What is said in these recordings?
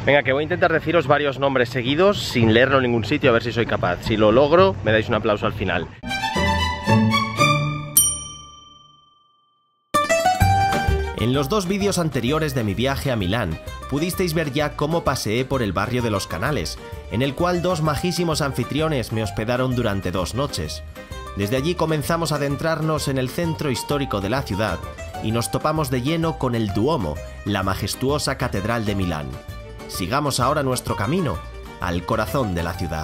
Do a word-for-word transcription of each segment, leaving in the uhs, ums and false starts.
Venga, que voy a intentar deciros varios nombres seguidos sin leerlo en ningún sitio, a ver si soy capaz. Si lo logro, me dais un aplauso al final. En los dos vídeos anteriores de mi viaje a Milán, pudisteis ver ya cómo paseé por el barrio de los Canales, en el cual dos majísimos anfitriones me hospedaron durante dos noches. Desde allí comenzamos a adentrarnos en el centro histórico de la ciudad y nos topamos de lleno con el Duomo, la majestuosa catedral de Milán. Sigamos ahora nuestro camino al corazón de la ciudad.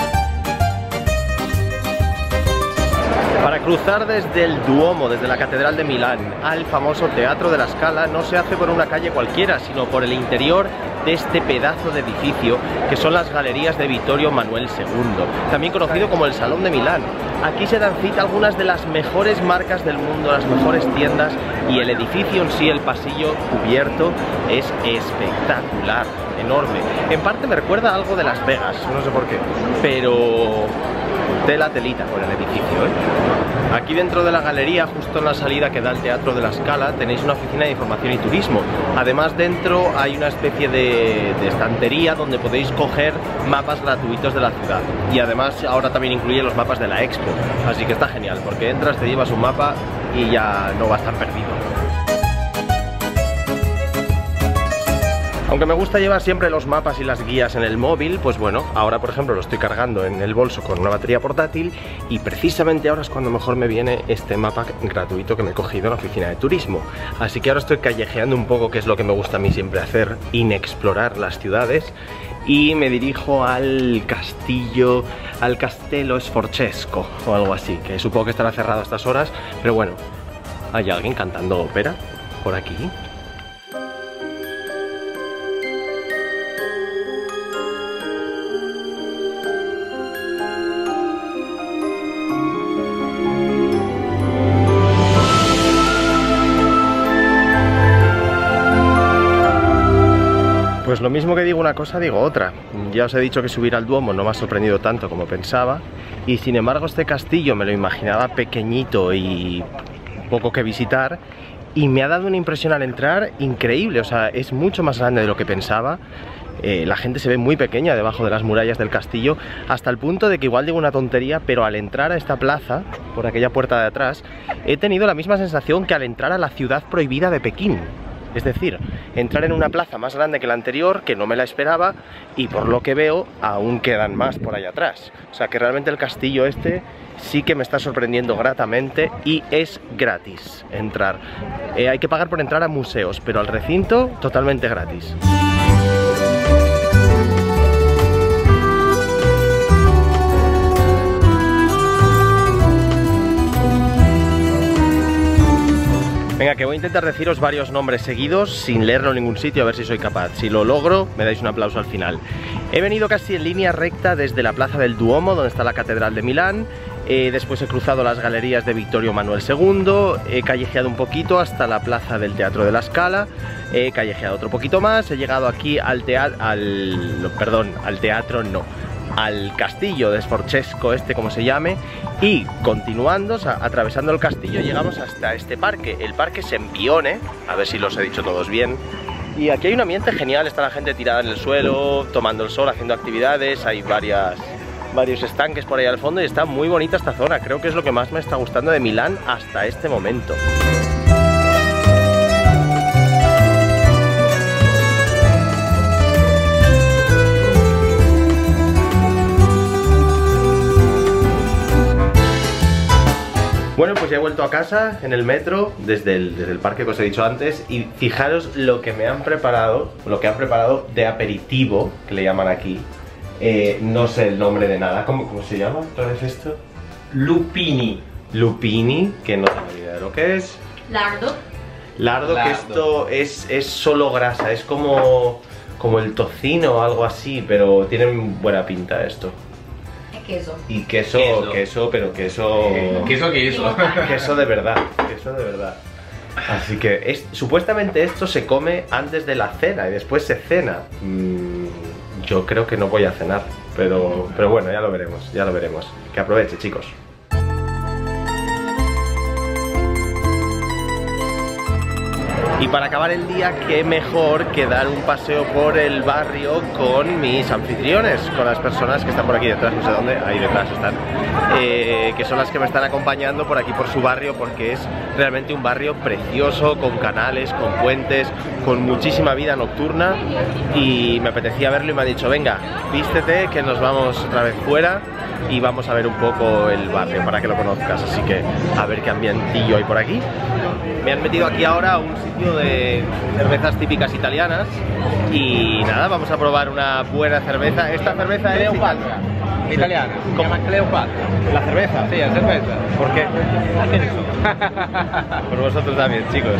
Para cruzar desde el Duomo, desde la Catedral de Milán, al famoso Teatro de la Scala, no se hace por una calle cualquiera, sino por el interior de este pedazo de edificio, que son las Galerías de Vittorio Emanuele segundo, también conocido como el Salón de Milán. Aquí se dan cita algunas de las mejores marcas del mundo, las mejores tiendas, y el edificio en sí, el pasillo cubierto, es espectacular, enorme. En parte me recuerda algo de Las Vegas, no sé por qué, pero tela telita con el edificio, ¿eh? Aquí dentro de la galería, justo en la salida que da al Teatro de la Scala, tenéis una oficina de información y turismo. Además, dentro hay una especie de, de estantería donde podéis coger mapas gratuitos de la ciudad. Y además ahora también incluye los mapas de la Expo. Así que está genial, porque entras, te llevas un mapa y ya no va a estar perdido. Aunque me gusta llevar siempre los mapas y las guías en el móvil, pues bueno, ahora por ejemplo lo estoy cargando en el bolso con una batería portátil y precisamente ahora es cuando mejor me viene este mapa gratuito que me he cogido en la oficina de turismo. Así que ahora estoy callejeando un poco, que es lo que me gusta a mí siempre hacer, inexplorar las ciudades, y me dirijo al castillo, al Castello Sforzesco o algo así, que supongo que estará cerrado a estas horas, pero bueno, ¿hay alguien cantando ópera por aquí? Pues lo mismo que digo una cosa, digo otra. Ya os he dicho que subir al Duomo no me ha sorprendido tanto como pensaba, y sin embargo este castillo me lo imaginaba pequeñito y poco que visitar, y me ha dado una impresión al entrar increíble. O sea, es mucho más grande de lo que pensaba. Eh, la gente se ve muy pequeña debajo de las murallas del castillo, hasta el punto de que igual digo una tontería, pero al entrar a esta plaza, por aquella puerta de atrás, he tenido la misma sensación que al entrar a la ciudad prohibida de Pekín. Es decir, entrar en una plaza más grande que la anterior, que no me la esperaba, y por lo que veo aún quedan más por allá atrás. O sea que realmente el castillo este sí que me está sorprendiendo gratamente, y es gratis entrar. Eh, hay que pagar por entrar a museos, pero al recinto totalmente gratis. Venga, que voy a intentar deciros varios nombres seguidos sin leerlo en ningún sitio, a ver si soy capaz. Si lo logro, me dais un aplauso al final. He venido casi en línea recta desde la plaza del Duomo, donde está la Catedral de Milán. Eh, después he cruzado las galerías de Vittorio Emanuele segundo, he callejeado un poquito hasta la plaza del Teatro de la Scala, he callejeado otro poquito más, he llegado aquí al teatro, al, perdón, al teatro no, al castillo de Sforzesco, este como se llame, y continuando, o sea, atravesando el castillo, llegamos hasta este parque, el Parque Sempione, a ver si los he dicho todos bien. Y aquí hay un ambiente genial, está la gente tirada en el suelo, tomando el sol, haciendo actividades, hay varias, varios estanques por ahí al fondo y está muy bonita esta zona. Creo que es lo que más me está gustando de Milán hasta este momento. Bueno, pues ya he vuelto a casa en el metro desde el, desde el parque que os he dicho antes, y fijaros lo que me han preparado, lo que han preparado de aperitivo, que le llaman aquí. Eh, no sé el nombre de nada. ¿Cómo, cómo se llama otra vez esto? Lupini. Lupini, que no tengo ni idea de lo que es. Lardo. Lardo, Lardo. Que esto es, es solo grasa, es como, como el tocino o algo así, pero tiene buena pinta esto. Queso. Y queso, queso, queso pero queso... Eh, queso, queso. Queso de verdad, queso de verdad. Así que es, supuestamente esto se come antes de la cena y después se cena. Mm, yo creo que no voy a cenar, pero, pero bueno, ya lo veremos, ya lo veremos. Que aproveche, chicos. Y Y para acabar el día, qué mejor que dar un paseo por el barrio con mis anfitriones, con las personas que están por aquí detrás, no sé dónde, ahí detrás están, eh, que son las que me están acompañando por aquí por su barrio, porque es realmente un barrio precioso, con canales, con puentes, con muchísima vida nocturna, y me apetecía verlo y me ha dicho, venga, vístete que nos vamos otra vez fuera y vamos a ver un poco el barrio para que lo conozcas, así que a ver qué ambientillo hay por aquí. Me han metido aquí ahora a un sitio de cervezas típicas italianas y nada, vamos a probar una buena cerveza. Esta cerveza es Cleopatra, italiana, se llama Cleopatra. ¿La cerveza? Sí, la cerveza. ¿Por qué? Por vosotros también, chicos.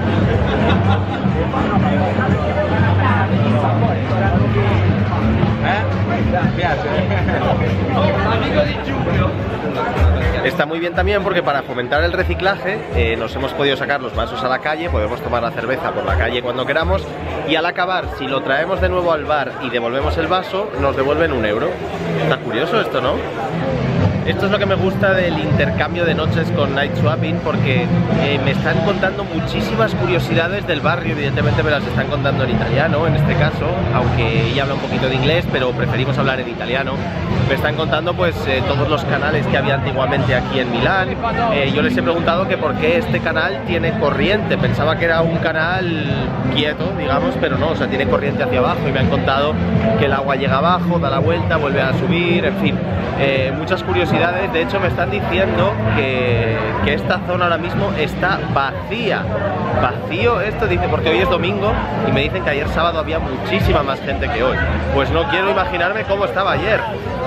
Está muy bien también porque para fomentar el reciclaje eh, nos hemos podido sacar los vasos a la calle, podemos tomar la cerveza por la calle cuando queramos y al acabar, si lo traemos de nuevo al bar y devolvemos el vaso, nos devuelven un euro. Está curioso esto, ¿no? Esto es lo que me gusta del intercambio de noches con Night Swapping, porque eh, me están contando muchísimas curiosidades del barrio. Evidentemente me las están contando en italiano en este caso, aunque ella habla un poquito de inglés, pero preferimos hablar en italiano. Me están contando pues eh, todos los canales que había antiguamente aquí en Milán. Eh, yo les he preguntado que por qué este canal tiene corriente. Pensaba que era un canal quieto, digamos, pero no, o sea, tiene corriente hacia abajo, y me han contado que el agua llega abajo, da la vuelta, vuelve a subir, en fin, eh, muchas curiosidades. De hecho me están diciendo que, que esta zona ahora mismo está vacía. Vacío esto, dice, porque hoy es domingo y me dicen que ayer sábado había muchísima más gente que hoy. Pues no quiero imaginarme cómo estaba ayer.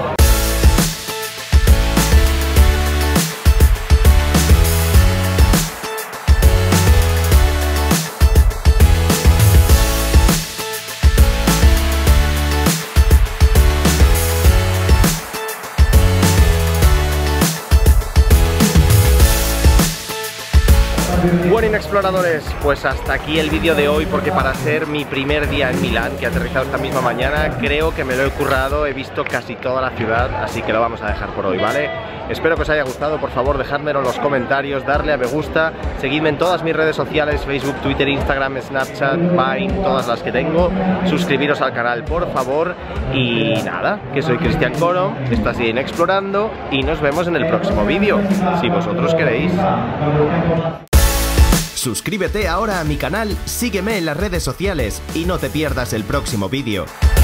Bueno, exploradores, pues hasta aquí el vídeo de hoy, porque para ser mi primer día en Milán, que he aterrizado esta misma mañana, creo que me lo he currado, he visto casi toda la ciudad, así que lo vamos a dejar por hoy, ¿vale? Espero que os haya gustado, por favor dejádmelo en los comentarios, darle a me gusta, seguidme en todas mis redes sociales, Facebook, Twitter, Instagram, Snapchat, Vine, todas las que tengo, suscribiros al canal por favor, y nada, que soy Cristian Coro, esto ha sido Inexplorando, y nos vemos en el próximo vídeo, si vosotros queréis. Suscríbete ahora a mi canal, sígueme en las redes sociales y no te pierdas el próximo vídeo.